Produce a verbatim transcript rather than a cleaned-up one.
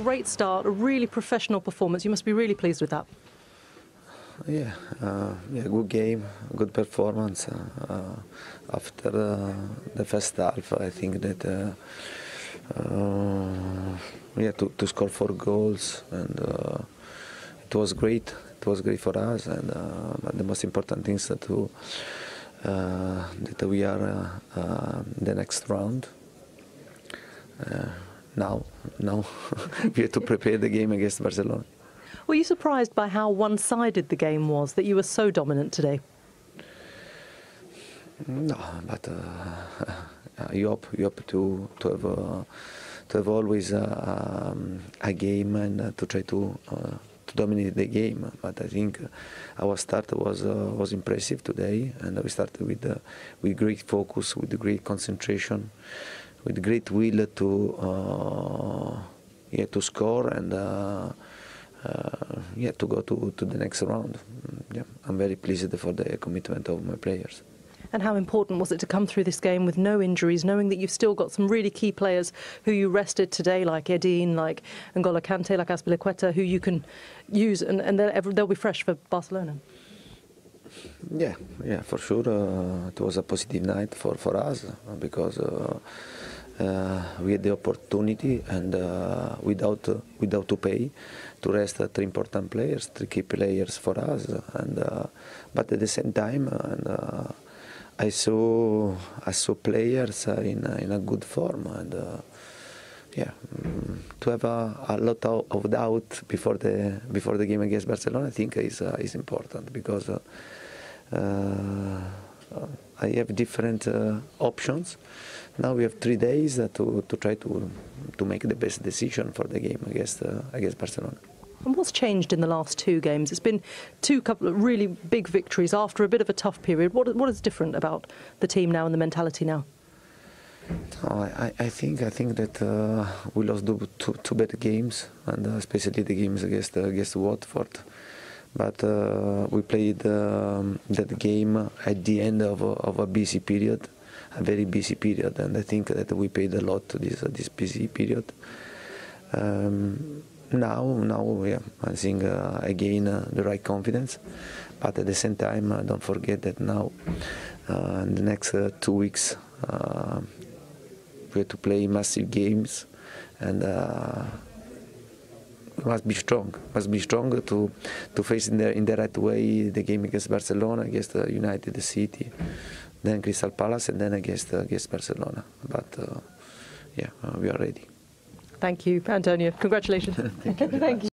great start, a really professional performance. You must be really pleased with that. Yeah, uh, yeah, good game, good performance. Uh, uh, after uh, the first half, I think that uh, uh, yeah, to, to score four goals, and uh, it was great. It was great for us, and uh, but the most important thing is that to uh, that we are uh, uh, the next round. Uh, now, now we have to prepare the game against Barcelona. Were you surprised by how one-sided the game was, that you were so dominant today? No, but uh, you hope you hope to to have uh, to have always uh, um, a game and uh, to try to uh, to dominate the game. But I think our start was uh, was impressive today, and we started with uh, with great focus, with great concentration, with great will to uh, yeah to score and. Uh, Uh, yeah, to go to, to the next round. Yeah, I'm very pleased for the commitment of my players. And how important was it to come through this game with no injuries, knowing that you've still got some really key players who you rested today, like Edin, like N'Golo Conte, like Azpilicueta, who you can use, and, and they'll, they'll be fresh for Barcelona? Yeah, yeah, for sure. Uh, it was a positive night for, for us because uh, uh, we had the opportunity and uh, without uh, without to pay to rest uh, three important players, three key players for us. And uh, but at the same time, and uh, I saw I saw players uh, in uh, in a good form, and uh, yeah, um, to have a, a lot of, of doubt before the before the game against Barcelona, I think is uh, is important because. Uh, Uh, I have different uh, options. Now we have three days uh, to to try to to make the best decision for the game against uh, against Barcelona. And what's changed in the last two games? It's been two couple of really big victories after a bit of a tough period. What what is different about the team now and the mentality now? Oh, I, I think I think that uh, we lost two, two bad games, and uh, especially the games against uh, against Watford. But uh, we played um, that game at the end of a, of a busy period, a very busy period, and I think that we paid a lot to this uh, this busy period. Um, now, now, yeah, I think uh, again uh, the right confidence, but at the same time, uh, don't forget that now, uh, in the next uh, two weeks, uh, we have to play massive games, and. Uh, Must be strong. Must be strong to to face in the in the right way the game against Barcelona, against uh, United City, then Crystal Palace, and then against uh, against Barcelona. But uh, yeah, uh, we are ready. Thank you, Antonio. Congratulations. Thank you. Thank you.